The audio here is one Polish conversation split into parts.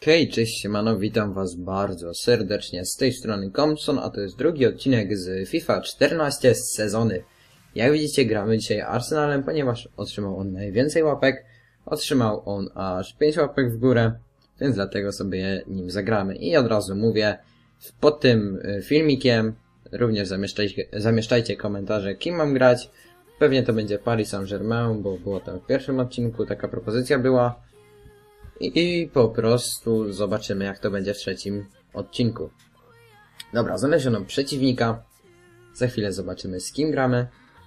Hej, cześć siemano, witam was bardzo serdecznie z tej strony Compson, a to jest drugi odcinek z FIFA 14 z sezony. Jak widzicie, gramy dzisiaj Arsenalem, ponieważ otrzymał on najwięcej łapek, otrzymał on aż 5 łapek w górę, więc dlatego sobie nim zagramy. I od razu mówię, pod tym filmikiem również zamieszczajcie komentarze, kim mam grać. Pewnie to będzie Paris Saint-Germain, bo było tam w pierwszym odcinku, taka propozycja była. I po prostu zobaczymy, jak to będzie w trzecim odcinku. Dobra, znaleziono przeciwnika. Za chwilę zobaczymy, z kim gramy.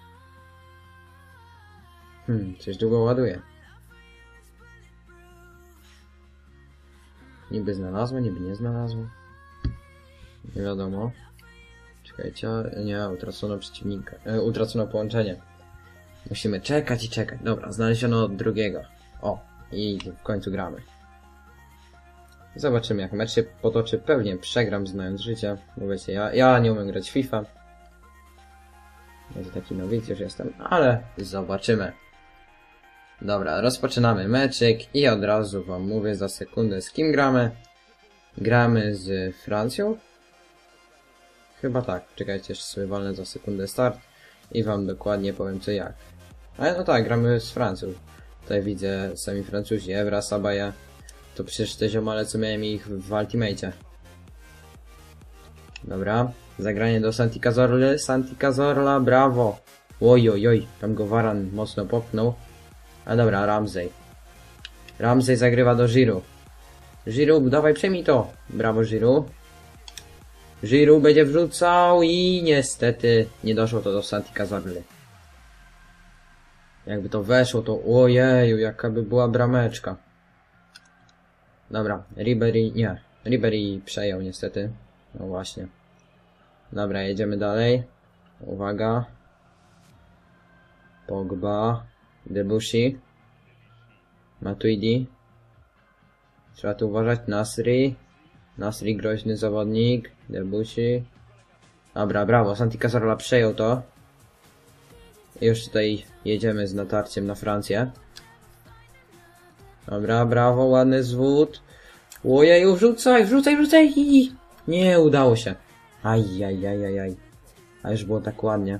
Coś długo ładuje. Niby znalazło, niby nie znalazło. Nie wiadomo. Czekajcie, nie, utracono przeciwnika. Utracono połączenie. Musimy czekać i czekać. Dobra, znaleziono drugiego. O, i w końcu gramy. Zobaczymy, jak mecz się potoczy. Pewnie przegram, znając życie. Bo wiecie, ja nie umiem grać w FIFA. Jest taki nowicjusz jestem, ale zobaczymy. Dobra, rozpoczynamy meczyk i od razu wam mówię za sekundę, z kim gramy. Gramy z Francją? Chyba tak. Czekajcie, jeszcze sobie walnę za sekundę start i wam dokładnie powiem co jak. Ale no tak, gramy z Francją. Tutaj widzę sami Francuzi, Evra, Sabaye. To przecież te ziomale, co miałem ich w Ultimate'cie. Dobra, zagranie do Santi Cazorly. Santi Cazorla, brawo. Oj, tam go Varane mocno popchnął. A dobra, Ramsey. Ramsey zagrywa do Giroud. Giroud, dawaj, przejmij to. Brawo, Giroud. Giroud będzie wrzucał i niestety nie doszło to do Santi Cazorly. Jakby to weszło, to ojeju, jaka by była brameczka. Dobra, Ribery przejął niestety. No właśnie. Dobra, jedziemy dalej. Uwaga. Pogba. Debussy. Matuidi. Trzeba tu uważać. Nasri. Nasri groźny zawodnik. Debussy. Dobra, brawo. Santi Cazorla przejął to. I już tutaj jedziemy z natarciem na Francję. Dobra, brawo, ładny zwód. Ojeju, wrzucaj! Nie udało się. Ajajajajaj. A już było tak ładnie.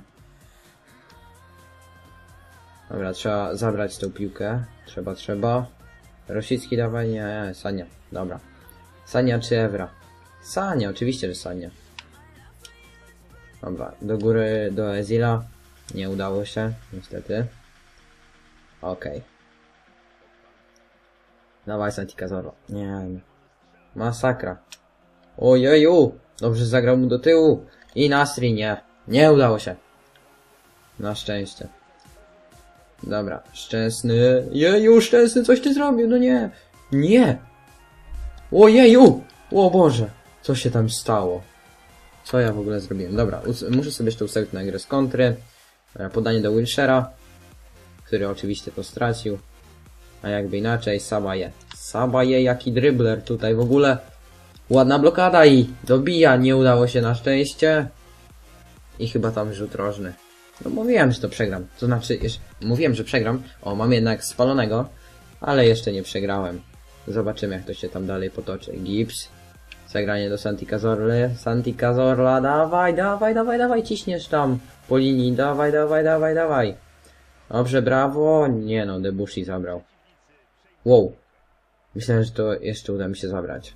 Dobra, trzeba zabrać tą piłkę. Trzeba. Rosicki dawaj, nie, Sania. Dobra. Sania czy Evra? Sania, oczywiście, że Sania. Dobra, do góry do Özila. Nie udało się, niestety. Okej. Dawaj, Santi Cazorla. Nie. Masakra. Ojeju! Dobrze zagrał mu do tyłu. I Nasri, nie. Nie udało się. Na szczęście. Dobra, Szczęsny. Jeju, Szczęsny, coś ty zrobił, no nie. Nie. Ojeju! O Boże. Co się tam stało? Co ja w ogóle zrobiłem? Dobra, muszę sobie jeszcze ustawić na grę z kontry. Podanie do Wilshera, który oczywiście to stracił. A jakby inaczej, Sabaye. Sabaye, jaki dribbler tutaj w ogóle. Ładna blokada i dobija. Nie udało się na szczęście. I chyba tam rzut rożny. No mówiłem, że to przegram. To znaczy, mówiłem, że przegram. O, mam jednak spalonego. Ale jeszcze nie przegrałem. Zobaczymy, jak to się tam dalej potoczy. Gibbs. Zagranie do Santi Cazorly. Santi Cazorla, dawaj. Ciśniesz tam po linii. Dawaj. Dobrze, brawo. Nie no, Debussy zabrał. Wow. Myślałem, że to jeszcze uda mi się zabrać.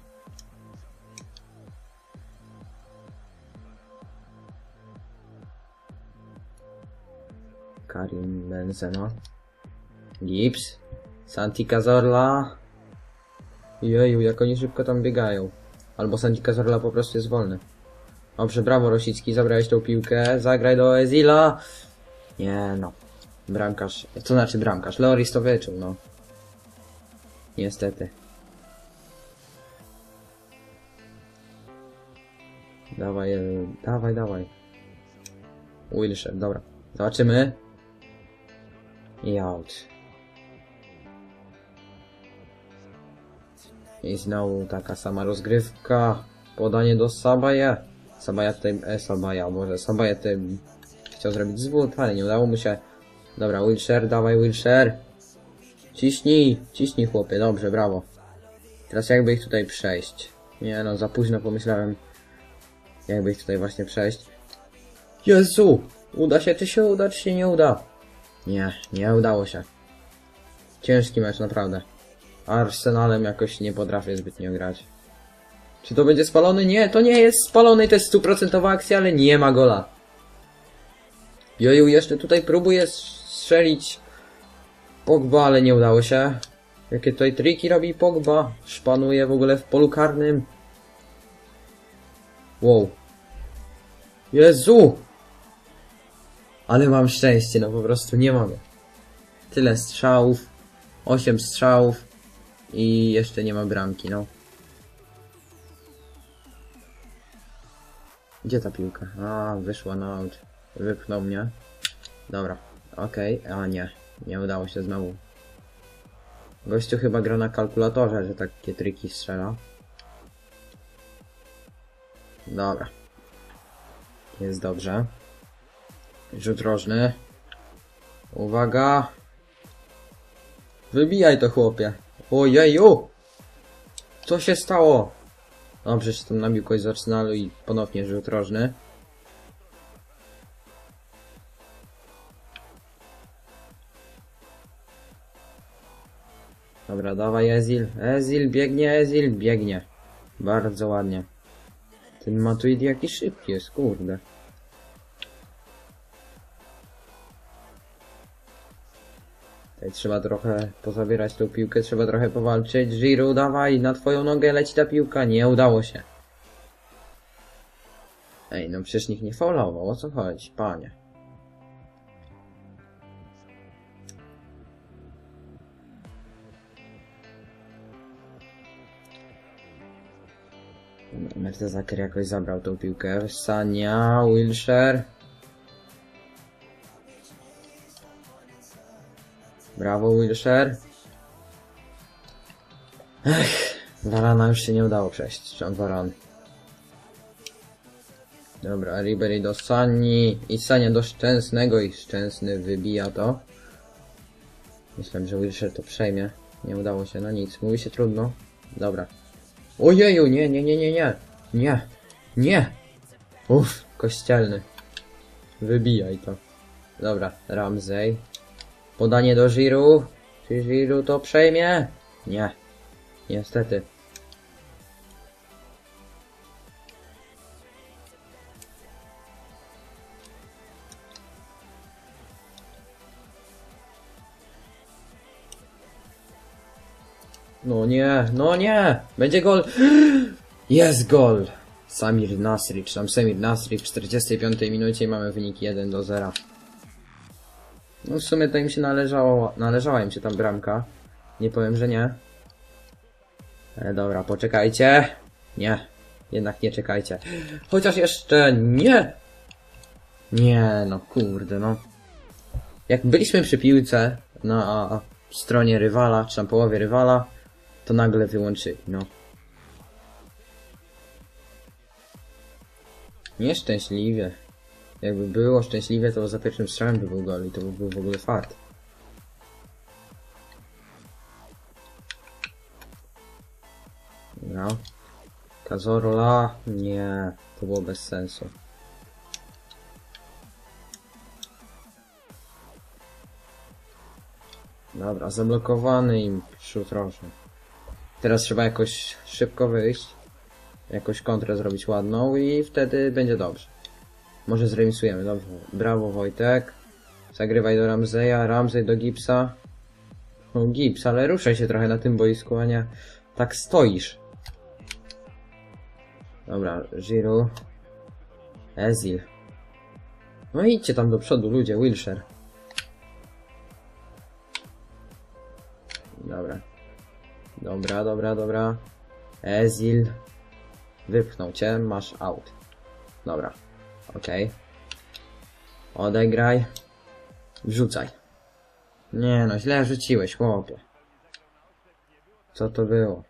Karim Benzema. Gibbs. Santi Cazorla. Jeju, jak oni szybko tam biegają. Albo Santi Cazorla po prostu jest wolny. Dobrze, brawo Rosicki, zabrałeś tą piłkę. Zagraj do Özila. Nie no. Bramkarz. Co znaczy bramkarz? Loris to wyczuł, no. Niestety. Dawaj. Wilshere, dobra. Zobaczymy. I out. I znowu taka sama rozgrywka. Podanie do Sabaye. Sabaye tutaj chciał zrobić zwód, ale nie udało mu się. Dobra, Wilshere, dawaj Wilshere. Ciśnij chłopie, dobrze, brawo. Teraz jakby ich tutaj przejść? Nie no, za późno pomyślałem. Jakby ich tutaj właśnie przejść. Jezu! Uda się, czy się uda, czy się nie uda? Nie, nie udało się. Ciężki mecz, naprawdę. Arsenalem jakoś nie potrafię zbytnio grać. Czy to będzie spalony? Nie, to nie jest spalony, to jest stuprocentowa akcja, ale nie ma gola. Joju, jeszcze tutaj próbuję strzelić Pogba, ale nie udało się. Jakie tutaj triki robi Pogba? Szpanuje w ogóle w polu karnym. Wow. Jezu! Ale mam szczęście, no po prostu nie mogę. Tyle strzałów. 8 strzałów. I jeszcze nie ma bramki, no. Gdzie ta piłka? A, wyszła na out. Wypchnął mnie. Dobra. Okej. A nie. Nie udało się znowu. Gościu chyba gra na kalkulatorze, że takie triki strzela. Dobra. Jest dobrze. Rzut rożny. Uwaga. Wybijaj to, chłopie. Ojeju! Co się stało? Dobrze, że tam nabił kogoś z Arsenalu i ponownie rzut rożny. Dobra, dawaj Ezil. Ezil, biegnie, Ezil, biegnie. Bardzo ładnie. Ten Matuidi jaki szybki jest, kurde. Tutaj trzeba trochę pozabierać tą piłkę, trzeba trochę powalczyć. Giroud, dawaj, na twoją nogę leci ta piłka. Nie udało się. Ej, no przecież nikt nie faulował, o co chodzi, panie? Mertesacker jakoś zabrał tą piłkę. Sania, Wilshere. Brawo, Wilshere. Ech, Varana już się nie udało przejść. John Varane. Dobra, Ribery do Sani. I Sania do Szczęsnego. I Szczęsny wybija to. Myślałem, że Wilshere to przejmie. Nie udało się, no nic. Mówi się trudno. Dobra. Ojeju, nie, nie, nie, nie, nie. Nie. Nie. Uff, kościelny. Wybijaj to. Dobra, Ramsey. Podanie do Giroud. Czy Giroud to przejmie? Nie. Niestety. No nie, no nie! Będzie gol! Jest gol! Samir Nasri, czy tam Samir Nasri w 45 minucie i mamy wynik 1-0. No w sumie to im się należała im się tam bramka. Nie powiem, że nie. Dobra, poczekajcie. Nie, jednak nie czekajcie. Chociaż jeszcze nie! Nie, no kurde, no. Jak byliśmy przy piłce na stronie rywala, czy tam połowie rywala, to nagle wyłączyli, no. Nieszczęśliwie. Jakby było szczęśliwie, to za pierwszym strzałem by był gol i to by był w ogóle fart. No. Cazorla? Nie, to było bez sensu. Dobra, zablokowany im rzut rożny. Teraz trzeba jakoś szybko wyjść. Jakoś kontrę zrobić ładną i wtedy będzie dobrze. Może zremisujemy, dobrze. Brawo Wojtek. Zagrywaj do Ramseya, Ramsey do Gipsa. No Gips, ale ruszaj się trochę na tym boisku, a nie tak stoisz. Dobra, Giroud. Ezil. No idźcie tam do przodu ludzie, Wilshere. Dobra. Dobra, dobra, dobra. Ezil. Wypchnął cię, masz out. Dobra. Okej. Odegraj. Wrzucaj. Nie no, źle rzuciłeś, chłopie. Co to było?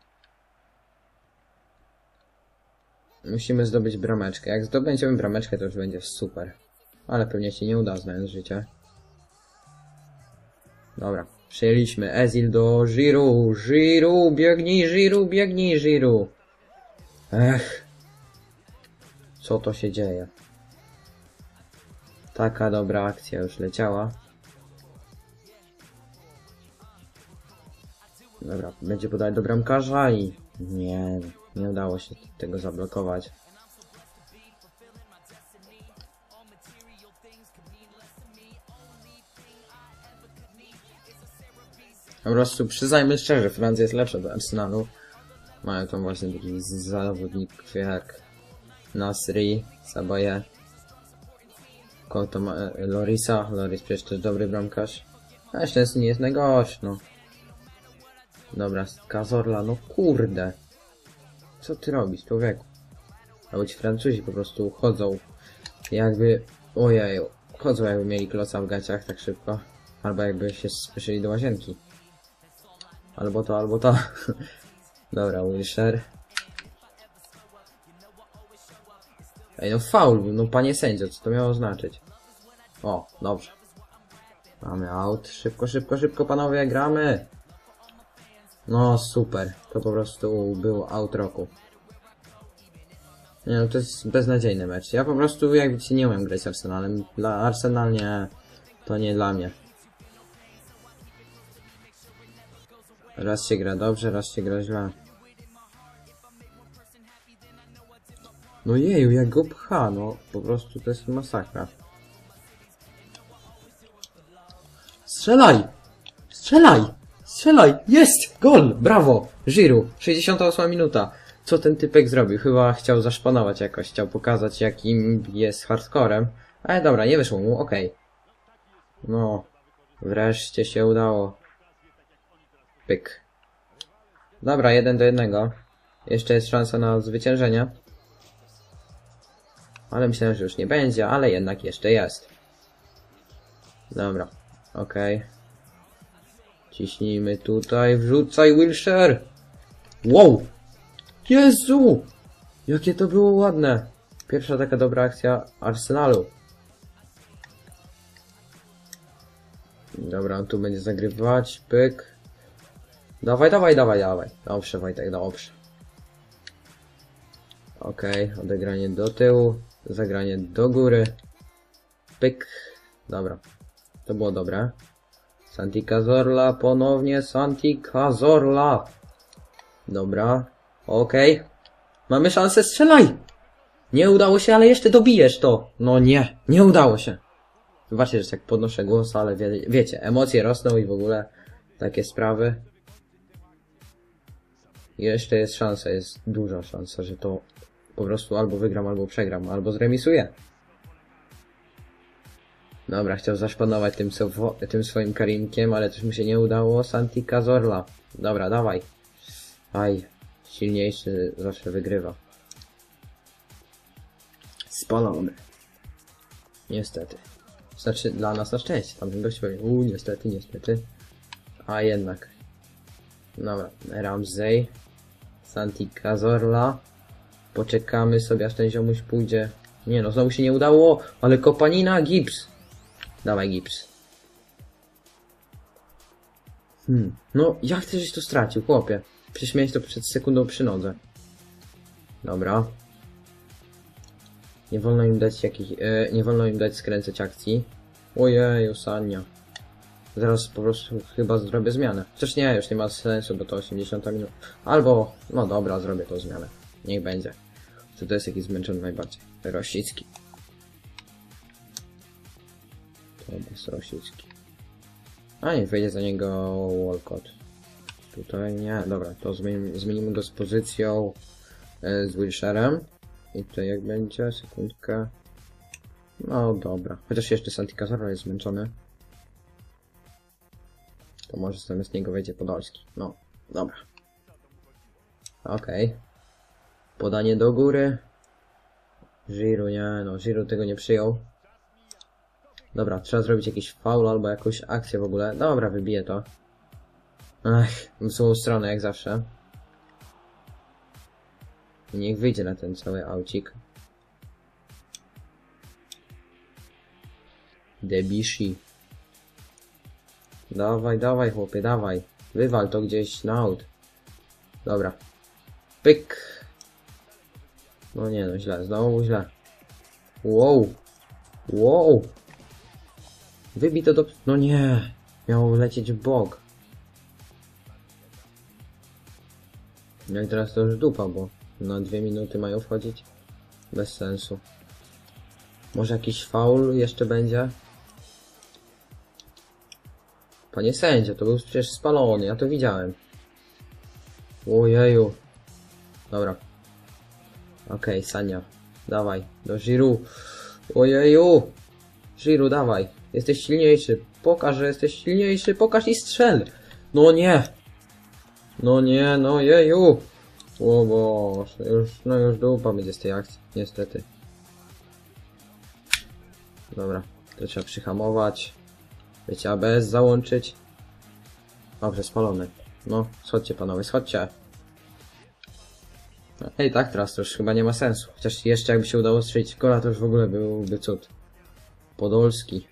Musimy zdobyć brameczkę. Jak zdobędziemy brameczkę, to już będzie super. Ale pewnie się nie uda, znając życie. Dobra. Przyjęliśmy Ezil do Giroud. Giroud, biegnij, Giroud, biegnij, Giroud. Ech. Co to się dzieje? Taka dobra akcja już leciała. Dobra, będzie podać do bramkarza i... Nie udało się tego zablokować. Po prostu przyznajmy szczerze, Francja jest lepsza do Arsenalu. Mają tam właśnie takich zawodników jak Nasri, Sabaye. Koło to ma Lorisa. Loris przecież też dobry bramkarz. A jeszcze nie jest najgorszy, no. Dobra, Cazorla, no kurde. Co ty robisz, człowieku? Albo ci Francuzi po prostu chodzą jakby... Ojeju. Chodzą jakby mieli kloca w gaciach tak szybko. Albo jakby się spieszyli do łazienki. Albo to, albo to. Dobra, Wilshere. Ej, no faul był, no panie sędzio, co to miało znaczyć? O, dobrze. Mamy out. Szybko, szybko, szybko, panowie, gramy! No, super. To po prostu był out roku. Nie no, to jest beznadziejny mecz. Ja po prostu, jak widzicie, nie umiem grać Arsenalem. Dla Arsenal nie... To nie dla mnie. Raz się gra dobrze, raz się gra źle. No jeju, jak go pcha, no. Po prostu to jest masakra. Strzelaj! Strzelaj! Strzelaj! Jest! Gol! Brawo! Giroud. 68 minuta. Co ten typek zrobił? Chyba chciał zaszpanować jakoś. Chciał pokazać, jakim jest hardcorem. Ale dobra, nie wyszło mu. Okej. No. Wreszcie się udało. Pyk. Dobra, 1-1. Jeszcze jest szansa na zwyciężenie. Ale myślałem, że już nie będzie, ale jednak jeszcze jest. Dobra. Okej. Ciśnijmy tutaj. Wrzucaj, Wilshere! Wow! Jezu! Jakie to było ładne. Pierwsza taka dobra akcja Arsenalu. Dobra, on tu będzie zagrywać. Pyk. Dawaj, dawaj, dawaj, dawaj. Dobrze, Wojtek, dobrze. Okej, odegranie do tyłu. Zagranie do góry. Pyk. Dobra. To było dobre. Santi Cazorla, ponownie Santi Cazorla. Dobra. Okej. Mamy szansę, strzelaj! Nie udało się, ale jeszcze dobijesz to. No nie, nie udało się. Zobaczcie, że tak podnoszę głos, ale wiecie, emocje rosną i w ogóle takie sprawy. Jeszcze jest szansa, jest duża szansa, że to po prostu albo wygram, albo przegram, albo zremisuję. Dobra, chciał zaszpanować tym swoim Karinkiem, ale coś mu się nie udało. Santi Cazorla. Dobra, dawaj. Aj, silniejszy zawsze wygrywa. Spalony. Niestety. Znaczy, dla nas na szczęście. Tamten gość powie, niestety, niestety. A jednak. Dobra, Ramsey. Santi Cazorla. Poczekamy sobie, aż ten ziomuś pójdzie. Nie no, znowu się nie udało, ale kopanina, Gibbs. Dawaj, Gibbs. No, jak ty żeś to stracił, chłopie? Przecież miałeś to przed sekundą przy nodze. Dobra. Nie wolno im dać nie wolno im dać skręcać akcji. Ojeju, Sania. Zaraz po prostu chyba zrobię zmianę. Chociaż nie, już nie ma sensu, bo to 80 minut. Albo, no dobra, zrobię tą zmianę. Niech będzie. To jest jakiś zmęczony najbardziej. Rosicki. To jest Rosicki. A nie, wejdzie za niego Walcott. Tutaj nie, dobra, to zmienimy go z pozycją z Wilsherem. I tutaj jak będzie, sekundkę. No dobra, chociaż jeszcze Santi Cazorla jest zmęczony. To może zamiast niego wejdzie Podolski. No, dobra. Okej. Podanie do góry. Giroud, nie, no Giroud tego nie przyjął. Dobra, trzeba zrobić jakiś faul albo jakąś akcję w ogóle. Dobra, wybiję to. Ech, w złą stronę jak zawsze. I niech wyjdzie na ten cały aucik. Debishi. Dawaj, dawaj, chłopie, dawaj. Wywal to gdzieś na aut. Dobra. Pyk. No nie, no źle, znowu źle. Wow. Wow. Wybij to do... No nie. Miało lecieć w bok. No i teraz to już dupa, bo na 2 minuty mają wchodzić. Bez sensu. Może jakiś faul jeszcze będzie? Panie sędzio, to był przecież spalony, ja to widziałem. Ojeju. Dobra. Okej, Sania. Dawaj, do Giroud. Ojeju. Giroud, dawaj. Jesteś silniejszy. Pokaż, że jesteś silniejszy. Pokaż i strzel. No nie. No nie, no jeju. O Boże, już dupa będzie z tej akcji, niestety. Dobra, to trzeba przyhamować. Wiecie, ABS załączyć. Dobrze, spalony. No, schodźcie panowie, schodźcie. Ej, tak, teraz to już chyba nie ma sensu. Chociaż jeszcze jakby się udało strzelić gola, to już w ogóle byłby cud. Podolski.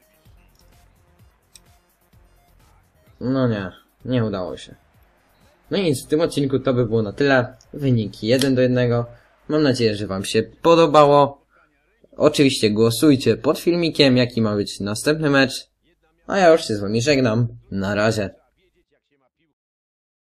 No nie, nie udało się. No i nic, w tym odcinku to by było na tyle. Wyniki 1-1. Mam nadzieję, że wam się podobało. Oczywiście głosujcie pod filmikiem, jaki ma być następny mecz. A ja już się z wami żegnam. Na razie.